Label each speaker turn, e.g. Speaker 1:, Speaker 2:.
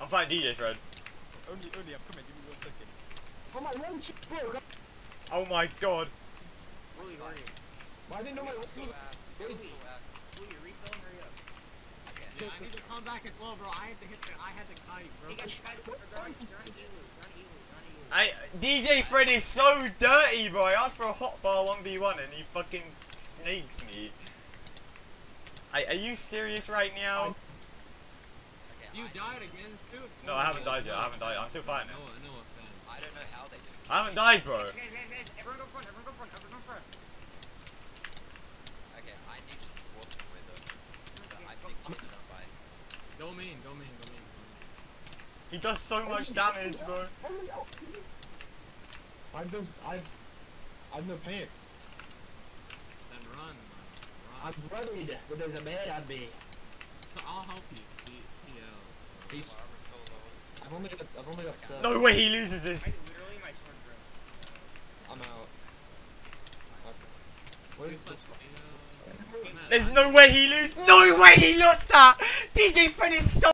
Speaker 1: fighting DJThread.
Speaker 2: Only, I'm coming, give me 1 second.
Speaker 3: Oh my one chip broke!
Speaker 1: Oh my god.
Speaker 4: Wooly, where are you?
Speaker 3: I didn't know my one
Speaker 4: Will you refill? Hurry up. Okay.
Speaker 5: Yeah, I need to come back as well, bro. I had to hit the, I had the kite, bro.
Speaker 4: Hey guys, you're on Elu.
Speaker 1: DJThread is so dirty, bro. I asked for a hotbar 1v1 and he fucking snakes me. Are you serious right now?
Speaker 5: You died again, too?
Speaker 1: No, I haven't died yet. I haven't died. I'm still fighting it.
Speaker 5: No offense.
Speaker 4: I don't know how they didn't.
Speaker 1: I haven't died, bro.
Speaker 4: Guys, everyone go front, everyone go front. Okay, I need to walk somewhere though. I think Jason don't buy.
Speaker 5: Go mean.
Speaker 1: He does so much damage, bro.
Speaker 3: I've no pants.
Speaker 5: Then run, man.
Speaker 3: I'm worried that there's a man on me.
Speaker 5: So I'll help you.
Speaker 3: He's. I've only got 7.
Speaker 1: No way he loses this.
Speaker 4: Literally my sword broke.
Speaker 3: I'm out. Okay. Where's
Speaker 1: There's no way he loses. No way he lost that. DJThread is so